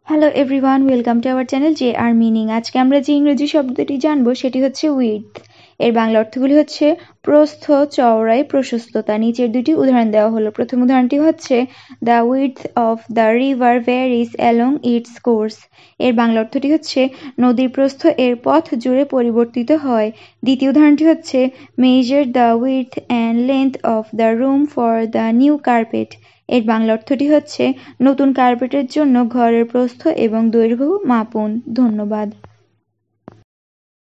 Hello everyone, welcome to our channel J R meaning. আজকে আমরা যে ইংরেজি শব্দটি জানবো সেটি হচ্ছে উইডথ। এর বাংলা অর্থগুলি হচ্ছে প্রস্থ, চওড়াই, প্রশস্ততা। নিচের দুটি উদাহরণ দেওয়া হলো। প্রথম উদাহরণটি হচ্ছে the width of the river varies along its course. এর বাংলা অর্থটি হচ্ছে নদীর প্রস্থ এর পথ জুড়ে পরিবর্তিত হয়। দ্বিতীয় উদাহরণটি হচ্ছে measure the width and length of the room for the new carpet. এর বাংলা অর্থটি হচ্ছে নতুন কার্পেটের জন্য ঘরের প্রস্থ এবং দৈর্ঘ্য মাপুন। ধন্যবাদ।